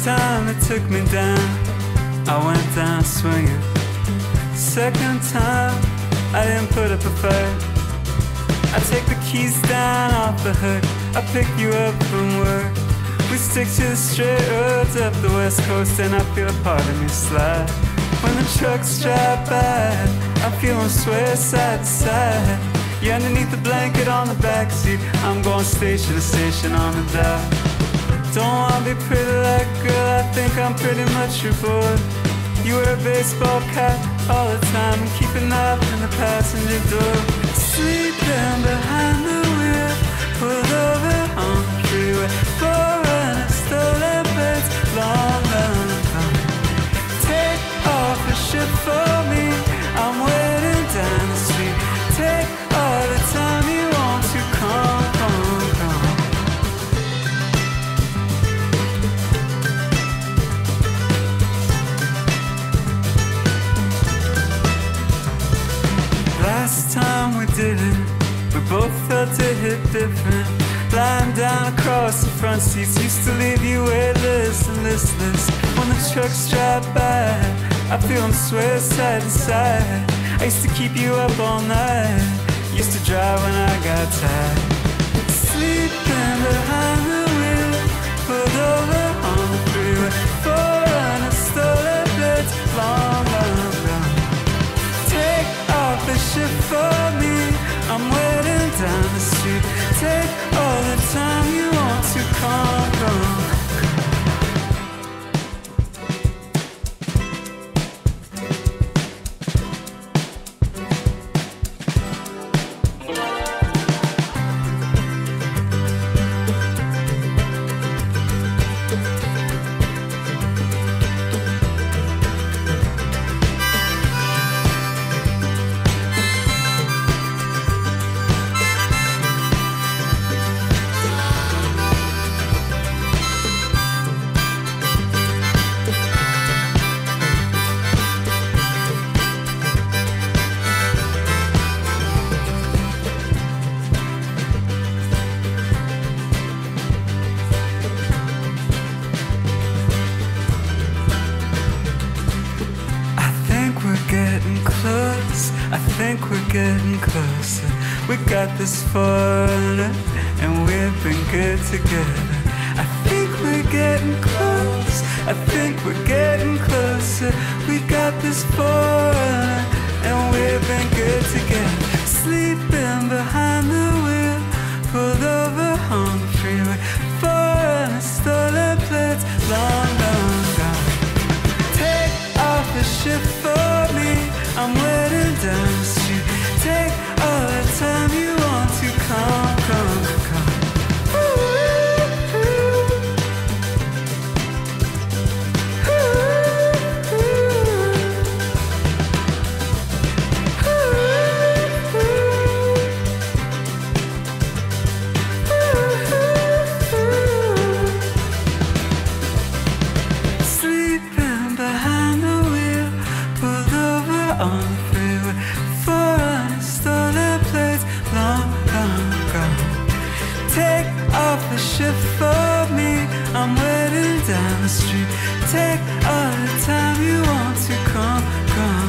First time it took me down, I went down swinging. Second time, I didn't put up a fight. I take the keys down off the hook, I pick you up from work. We stick to the straight roads up the west coast, and I feel a part of me slide. When the trucks drive by, I feel them sway side to side. You're underneath the blanket on the backseat, I'm going station to station on the dock. Don't wanna be pretty like a girl, I think I'm pretty much your boy. You wear a baseball cap all the time and keep a knife in the passenger door. Sleeping behind the wheel, pulled over on the freeway. Forerunner, stolen plates, long, long, long. Take off a ship for me, I'm waiting down the street. Take all the time you want to come, come, come. Last time we did it, we both felt it hit different. Lying down across the front seats used to leave you weightless and listless. When the trucks drive by, I feel them sway side to side. I used to keep you up all night, used to drive when I got tired. Sleeping behind the wheel, pulled over on the freeway. Forerunner, stolen plates, long, long, long. Take off the ship for me, I'm waiting down the street. Take all the time you want to come, come. I think we're getting closer. We got this foreigner, and we've been good together. I think we're getting close. I think we're getting closer. We got this foreigner, and we've been good together. Sleeping behind the wheel, pulled over on the freeway. Foreigner, stolen plates, long, long gone. Take off the ship for me, I'm waiting down the street. Take all the time you want to come, come, come. Sleeping behind the wheel, pulled over on the freeway. Foreigner, stolen plates, long, long gone. Take off the ship for me, I'm waiting down the street. Take all the time you want to come, come.